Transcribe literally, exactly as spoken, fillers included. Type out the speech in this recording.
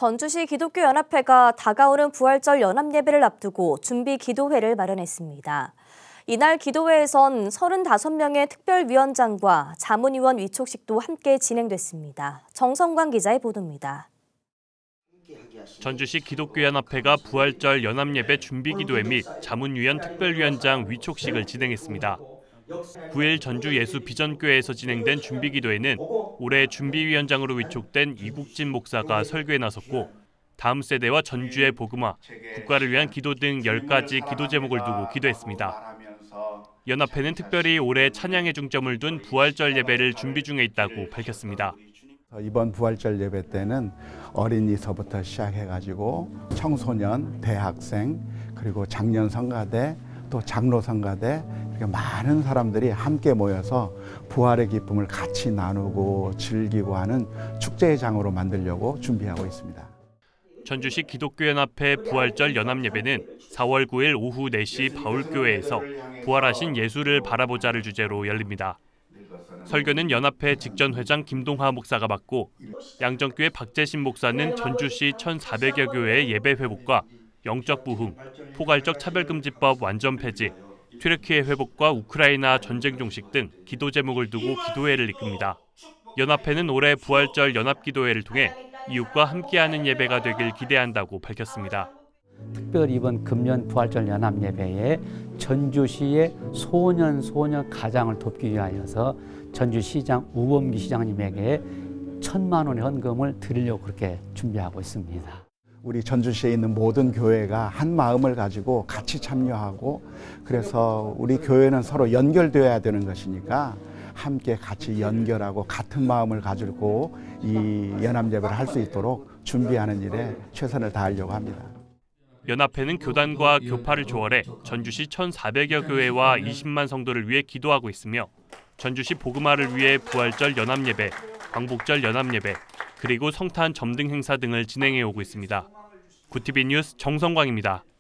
전주시 기독교연합회가 다가오는 부활절 연합예배를 앞두고 준비 기도회를 마련했습니다. 이날 기도회에선 서른다섯 명의 특별위원장과 자문위원 위촉식도 함께 진행됐습니다. 정성광 기자의 보도입니다. 전주시 기독교연합회가 부활절 연합예배 준비기도회 및 자문위원 특별위원장 위촉식을 진행했습니다. 구 일 전주 예수비전교회에서 진행된 준비기도회는 올해 준비위원장으로 위촉된 이국진 목사가 설교에 나섰고 다음 세대와 전주의 복음화, 국가를 위한 기도 등 열 가지 기도 제목을 두고 기도했습니다. 연합회는 특별히 올해 찬양에 중점을 둔 부활절 예배를 준비 중에 있다고 밝혔습니다. 이번 부활절 예배 때는 어린이서부터 시작해가지고 청소년, 대학생, 그리고 장년 성가대, 또 장로 성가대 이렇게 많은 사람들이 함께 모여서 부활의 기쁨을 같이 나누고 즐기고 하는 축제의 장으로 만들려고 준비하고 있습니다. 전주시 기독교연합회 부활절 연합예배는 사월 구 일 오후 네 시 바울교회에서 부활하신 예수를 바라보자를 주제로 열립니다. 설교는 연합회 직전회장 김동하 목사가 맡고 양정교회 박재신 목사는 전주시 천사백여 교회의 예배 회복과 영적 부흥, 포괄적 차별금지법 완전 폐지, 튀르키예 회복과 우크라이나 전쟁 종식 등 기도 제목을 두고 기도회를 이끕니다. 연합회는 올해 부활절 연합기도회를 통해 이웃과 함께하는 예배가 되길 기대한다고 밝혔습니다. 특별히 이번 금년 부활절 연합예배에 전주시의 소년 소녀 가장을 돕기 위하여서 전주시장 우범기 시장님에게 천만 원의 헌금을 드리려고 그렇게 준비하고 있습니다. 우리 전주시에 있는 모든 교회가 한 마음을 가지고 같이 참여하고 그래서 우리 교회는 서로 연결되어야 되는 것이니까 함께 같이 연결하고 같은 마음을 가지고 이 연합예배를 할 수 있도록 준비하는 일에 최선을 다하려고 합니다. 연합회는 교단과 교파를 초월해 전주시 천사백여 교회와 이십만 성도를 위해 기도하고 있으며 전주시 복음화를 위해 부활절 연합예배, 광복절 연합예배, 그리고 성탄 점등 행사 등을 진행해 오고 있습니다. 구티비 뉴스 정성광입니다.